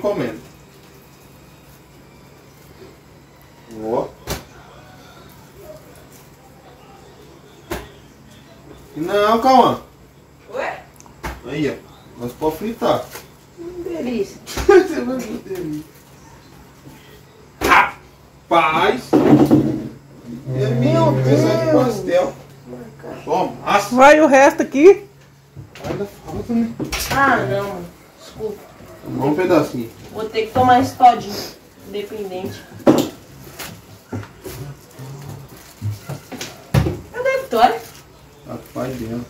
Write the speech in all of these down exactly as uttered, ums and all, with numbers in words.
encomenda. Ó. Não, calma. Ué? Aí, ó. Nós podemos fritar. Hum, delícia. Você vai ver delícia. Rapaz! É meu Deus de pastel. Só massa. Vai o resto aqui. Ainda falta, né? Ah, não. Desculpa. Vamos um pedacinho. Vou ter que tomar esse todinho. Independente. Cadê a Vitória? Rapaz, dentro.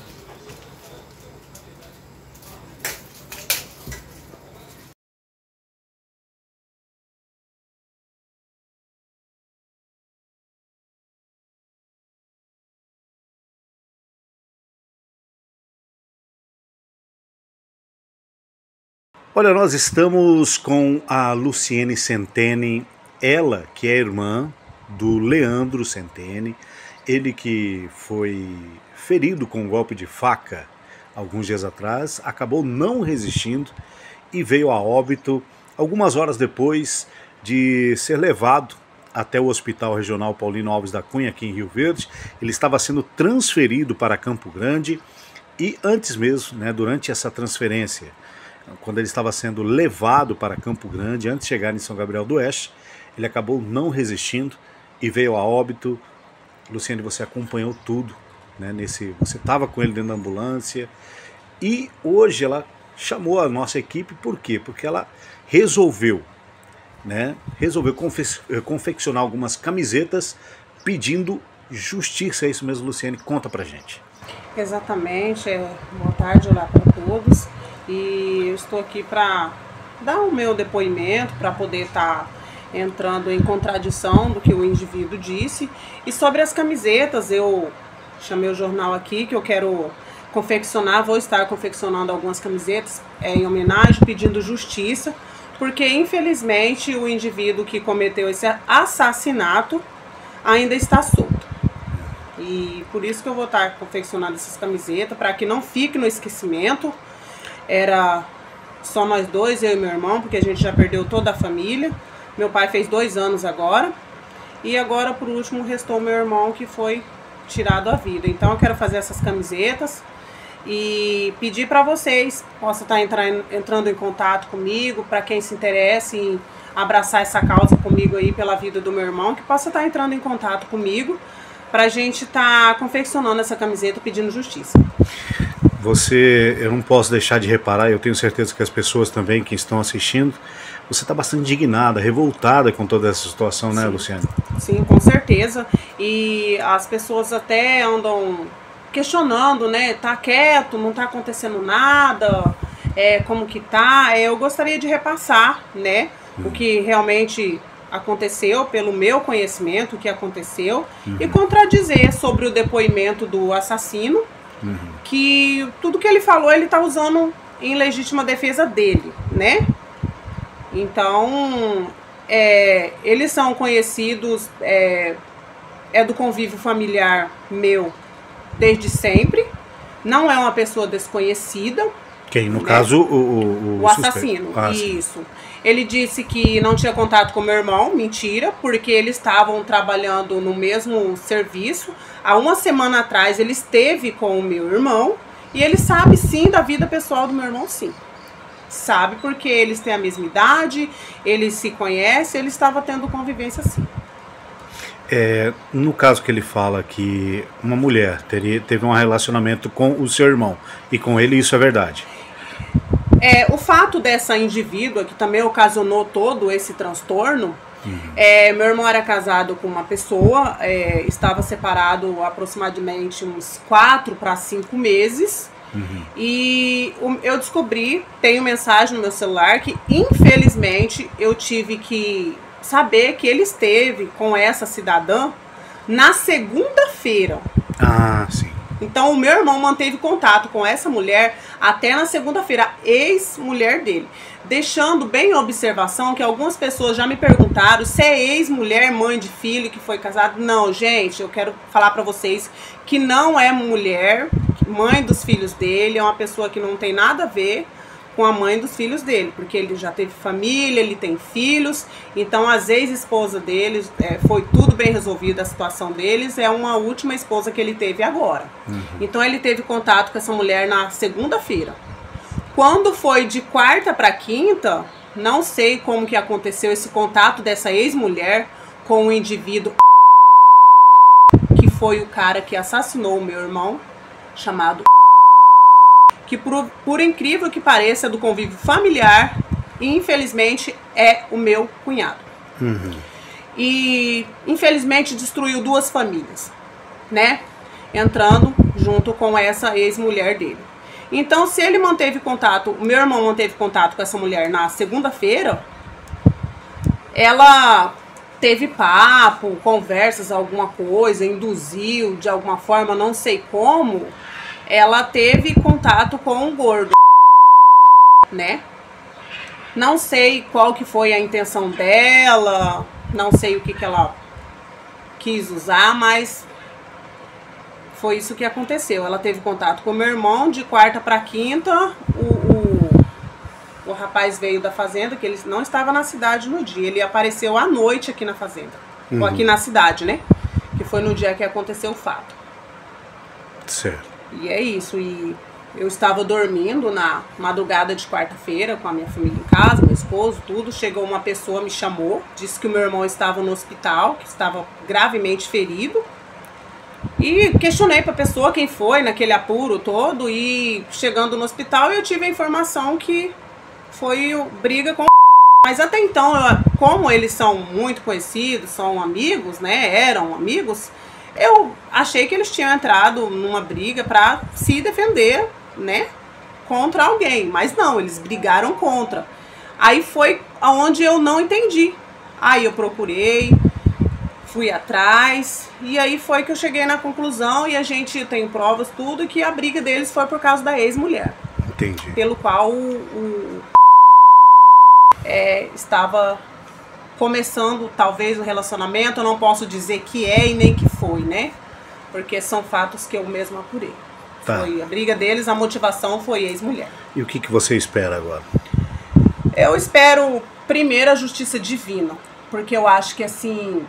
Olha, nós estamos com a Luciene Centene, ela que é irmã do Leandro Centene, ele que foi ferido com um golpe de faca alguns dias atrás, acabou não resistindo e veio a óbito algumas horas depois de ser levado até o Hospital Regional Paulino Alves da Cunha, aqui em Rio Verde. Ele estava sendo transferido para Campo Grande e antes mesmo, né, durante essa transferência, quando ele estava sendo levado para Campo Grande, antes de chegar em São Gabriel do Oeste, ele acabou não resistindo e veio a óbito. Luciene, você acompanhou tudo, né, nesse, você estava com ele dentro da ambulância e hoje ela chamou a nossa equipe, por quê? Porque ela resolveu, né, resolveu confe confeccionar algumas camisetas pedindo justiça. É isso mesmo, Luciene? Conta pra gente. Exatamente, boa tarde, olá para todos. E eu estou aqui para dar o meu depoimento, para poder estar tá entrando em contradição do que o indivíduo disse. E sobre as camisetas, eu chamei o jornal aqui que eu quero confeccionar, vou estar confeccionando algumas camisetas é, em homenagem, pedindo justiça, porque infelizmente o indivíduo que cometeu esse assassinato ainda está solto. E por isso que eu vou estar confeccionando essas camisetas, para que não fique no esquecimento. Era só nós dois, eu e meu irmão, porque a gente já perdeu toda a família. Meu pai fez dois anos agora. E agora, por último, restou meu irmão, que foi tirado a vida. Então eu quero fazer essas camisetas e pedir para vocês, possam estar entrando, entrando em contato comigo, para quem se interesse em abraçar essa causa comigo aí pela vida do meu irmão, que possa estar entrando em contato comigo, para a gente estar tá confeccionando essa camiseta pedindo justiça. Você, eu não posso deixar de reparar, eu tenho certeza que as pessoas também que estão assistindo, você está bastante indignada, revoltada com toda essa situação, né, Sim. Luciane? Sim, com certeza. E as pessoas até andam questionando, né? Tá quieto, não tá acontecendo nada, é, como que tá. Eu gostaria de repassar, né, hum. o que realmente aconteceu, pelo meu conhecimento, o que aconteceu, uhum. e contradizer sobre o depoimento do assassino, uhum. que tudo que ele falou ele tá usando em legítima defesa dele, né? Então, é, eles são conhecidos, é, é do convívio familiar meu desde sempre, não é uma pessoa desconhecida. Quem? No né? caso, o, o, o, o assassino, ah, isso. Ele disse que não tinha contato com meu irmão, mentira, porque eles estavam trabalhando no mesmo serviço. Há uma semana atrás ele esteve com o meu irmão e ele sabe sim da vida pessoal do meu irmão, sim. Sabe, porque eles têm a mesma idade, eles se conhecem, ele estava tendo convivência sim. É, no caso que ele fala que uma mulher teria, teve um relacionamento com o seu irmão e com ele, isso é verdade? É, o fato dessa indivídua que também ocasionou todo esse transtorno, uhum. é, meu irmão era casado com uma pessoa, é, estava separado aproximadamente uns quatro para cinco meses, uhum. e eu descobri, tenho mensagem no meu celular, que infelizmente eu tive que saber que ele esteve com essa cidadã na segunda-feira. Ah, sim. Então o meu irmão manteve contato com essa mulher até na segunda-feira, ex-mulher dele. Deixando bem a observação que algumas pessoas já me perguntaram se é ex-mulher, mãe de filho que foi casado. Não, gente, eu quero falar pra vocês que não é mulher, mãe dos filhos dele, é uma pessoa que não tem nada a ver com a mãe dos filhos dele, porque ele já teve família, ele tem filhos, então as ex-esposas deles, é, foi tudo bem resolvido a situação deles, é uma última esposa que ele teve agora. Uhum. Então ele teve contato com essa mulher na segunda-feira. Quando foi de quarta para quinta, não sei como que aconteceu esse contato dessa ex-mulher com o indivíduo que foi o cara que assassinou o meu irmão, chamado que por, por incrível que pareça é do convívio familiar e infelizmente é o meu cunhado. Uhum. E infelizmente destruiu duas famílias, né? Entrando junto com essa ex-mulher dele. Então, se ele manteve contato, o meu irmão manteve contato com essa mulher na segunda-feira, ela teve papo, conversas, alguma coisa, induziu de alguma forma, não sei como, ela teve contato com o gordo, né? Não sei qual que foi a intenção dela, não sei o que que ela quis usar, mas foi isso que aconteceu. Ela teve contato com o meu irmão de quarta para quinta. O, o, o rapaz veio da fazenda, que ele não estava na cidade no dia. Ele apareceu à noite aqui na fazenda. Uhum. Ou aqui na cidade, né? Que foi no dia que aconteceu o fato. Certo. E é isso. E eu estava dormindo na madrugada de quarta-feira com a minha família em casa, meu esposo, tudo. Chegou uma pessoa, me chamou, disse que o meu irmão estava no hospital, que estava gravemente ferido. E questionei para a pessoa quem foi naquele apuro todo, e chegando no hospital eu tive a informação que foi briga com o mas até então, eu, como eles são muito conhecidos, são amigos, né, eram amigos, eu achei que eles tinham entrado numa briga para se defender, né, contra alguém, mas não, eles brigaram contra. Aí foi aonde eu não entendi. Aí eu procurei, fui atrás, e aí foi que eu cheguei na conclusão, e a gente tem provas, tudo, que a briga deles foi por causa da ex-mulher. Entendi. Pelo qual o, o é, estava começando, talvez, o relacionamento. Eu não posso dizer que é e nem que foi, né? Porque são fatos que eu mesma apurei. Tá. Foi a briga deles, a motivação foi ex-mulher. E o que, que você espera agora? Eu espero, primeiro, a justiça divina, porque eu acho que, assim,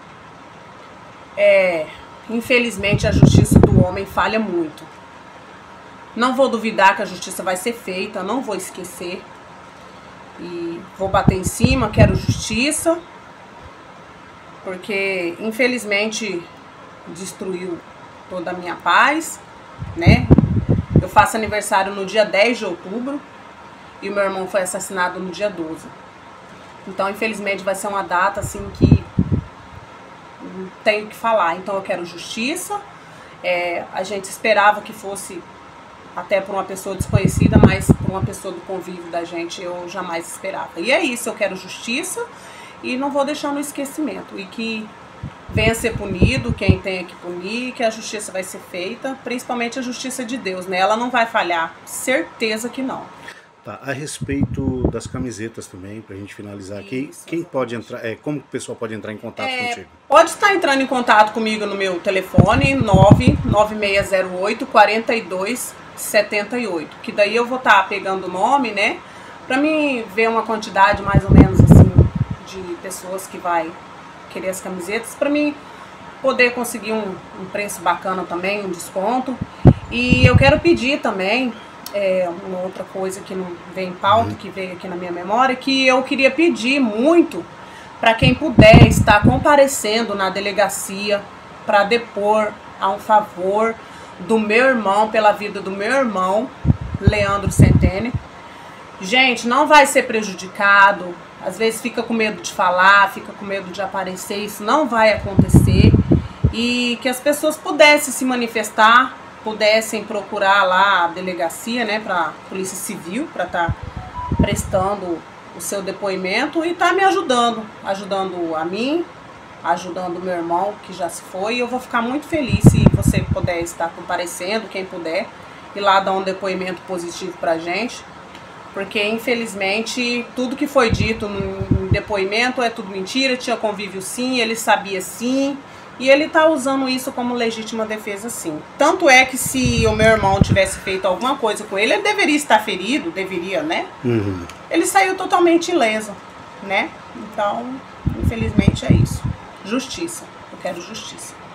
É, infelizmente a justiça do homem falha muito. Não vou duvidar que a justiça vai ser feita, não vou esquecer. E vou bater em cima, quero justiça. Porque infelizmente destruiu toda a minha paz, né? Eu faço aniversário no dia dez de outubro e o meu irmão foi assassinado no dia doze. Então infelizmente vai ser uma data assim que tenho que falar. Então eu quero justiça. É, a gente esperava que fosse até por uma pessoa desconhecida, mas por uma pessoa do convívio da gente eu jamais esperava. E é isso, eu quero justiça e não vou deixar no esquecimento. E que venha ser punido quem tenha que punir, que a justiça vai ser feita, principalmente a justiça de Deus, né? Ela não vai falhar, certeza que não. Tá, a respeito das camisetas também, pra gente finalizar aqui, isso, quem pode entrar, é, como o pessoal pode entrar em contato é, contigo? Pode estar entrando em contato comigo no meu telefone, nove nove seis zero oito, quatro dois sete oito, que daí eu vou estar pegando o nome, né, pra mim ver uma quantidade mais ou menos assim, de pessoas que vai querer as camisetas, pra mim poder conseguir um, um preço bacana também, um desconto. E eu quero pedir também, É, uma outra coisa que não vem em pauta, que veio aqui na minha memória, que eu queria pedir muito para quem puder estar comparecendo na delegacia para depor a um favor do meu irmão, pela vida do meu irmão, Leandro Centene. Gente, não vai ser prejudicado, às vezes fica com medo de falar, fica com medo de aparecer, isso não vai acontecer, e que as pessoas pudessem se manifestar, pudessem procurar lá a delegacia, né, para Polícia Civil, para estar tá prestando o seu depoimento e tá me ajudando, ajudando a mim, ajudando o meu irmão que já se foi. E eu vou ficar muito feliz se você puder estar comparecendo, quem puder, e lá dar um depoimento positivo pra gente, porque infelizmente tudo que foi dito no depoimento é tudo mentira. Tinha convívio sim, ele sabia sim, E ele tá usando isso como legítima defesa, sim. Tanto é que se o meu irmão tivesse feito alguma coisa com ele, ele deveria estar ferido, deveria, né? Uhum. Ele saiu totalmente ileso, né? Então, infelizmente é isso. Justiça. Eu quero justiça.